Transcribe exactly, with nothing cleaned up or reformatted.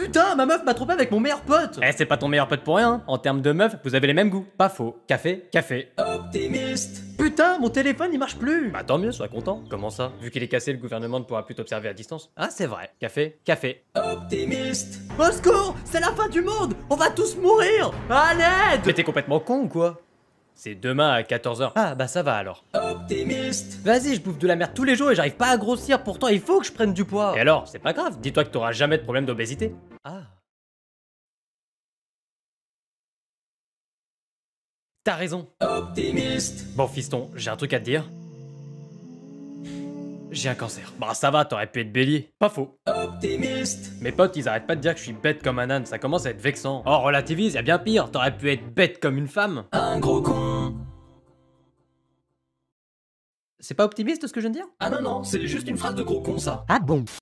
putain, ma meuf m'a trompé avec mon meilleur pote. Eh, c'est pas ton meilleur pote pour rien. En termes de meuf, vous avez les mêmes goûts. Pas faux. Café, café. Optimiste. Putain, mon téléphone il marche plus. Bah tant mieux, sois content. Comment ça? Vu qu'il est cassé, le gouvernement ne pourra plus t'observer à distance. Ah, c'est vrai. Café, café. Optimiste. Au secours, c'est la fin du monde. On va tous mourir. À l'aide. Mais t'es complètement con ou quoi? C'est demain à quatorze heures. Ah bah ça va alors. Optimiste. Vas-y, je bouffe de la merde tous les jours et j'arrive pas à grossir, pourtant il faut que je prenne du poids. Et alors, c'est pas grave, dis-toi que t'auras jamais de problème d'obésité. Ah. T'as raison. Optimiste. Bon fiston, j'ai un truc à te dire. J'ai un cancer. Bah ça va, t'aurais pu être bélier. Pas faux. Optimiste. Mes potes, ils arrêtent pas de dire que je suis bête comme un âne, ça commence à être vexant. Oh, relativise, y'a bien pire, t'aurais pu être bête comme une femme. Un gros con. C'est pas optimiste ce que je viens de dire? Ah non non, c'est juste une phrase de gros con ça. Ah bon?